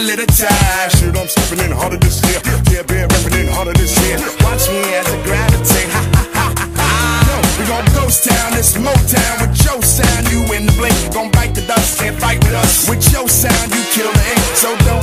little time. Shit, I'm stepping in harder this year. Yeah, been rapping in harder this year. Watch me as I gravitate. Ha ha ha ha ha. Yo, we gon' ghost town, this Motown with your sound. You in the blink, gon' bite the dust and fight with us. With your sound, you kill the ink. So don't